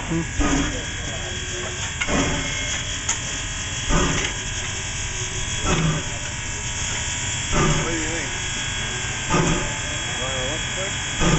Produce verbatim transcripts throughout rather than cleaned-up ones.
What do you think? Want to look quick?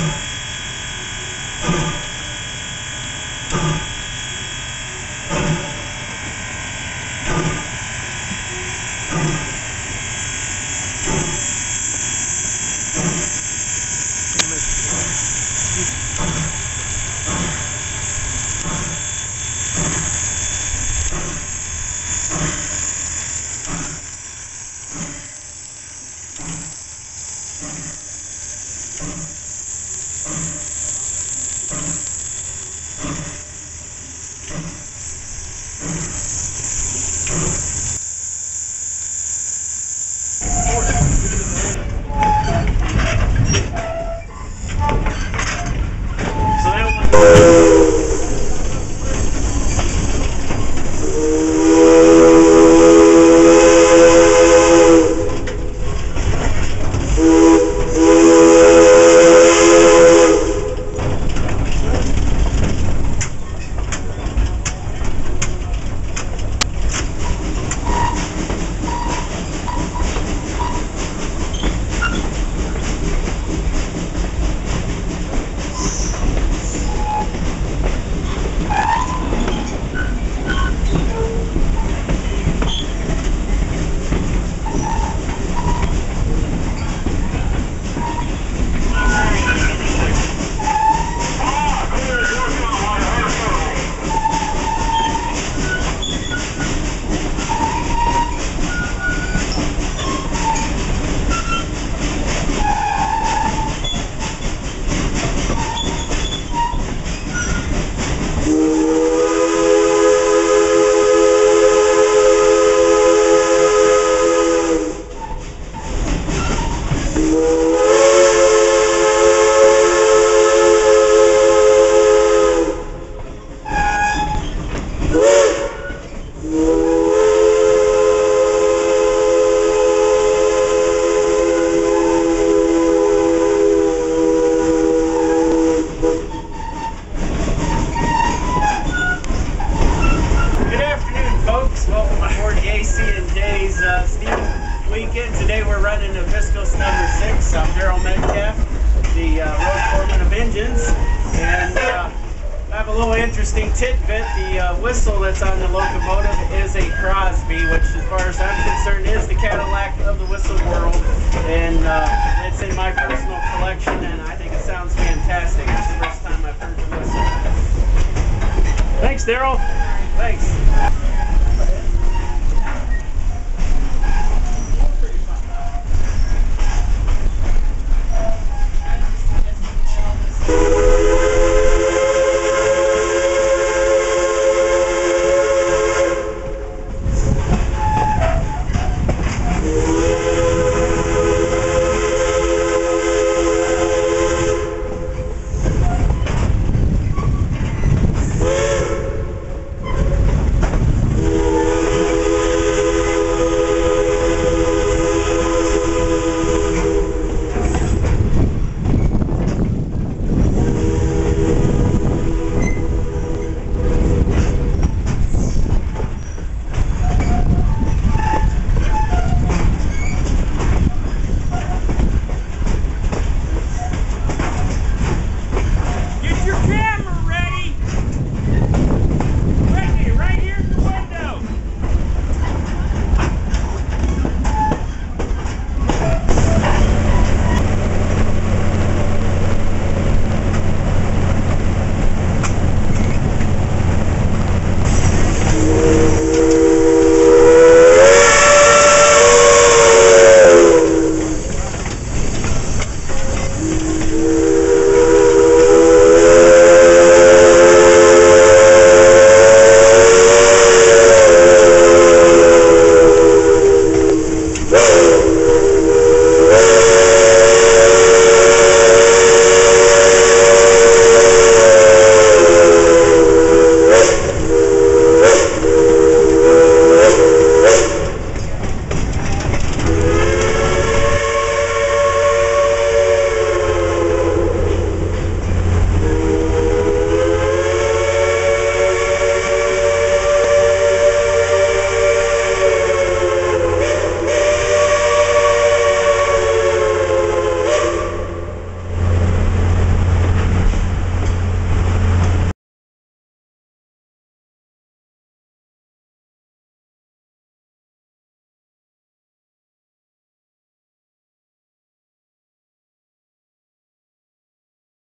A C and J's uh, Steam Weekend. Today we're running a Viscose number six. I'm Harold Metcalf, the uh, road foreman of engines, and uh, I have a little interesting tidbit. The uh, whistle that's on the locomotive is a Crosby, which as far as I'm concerned is the Cadillac of the whistle world, and uh, it's in my personal collection, and I think it sounds fantastic. It's the first time I've heard the whistle. Thanks, Daryl. Thanks.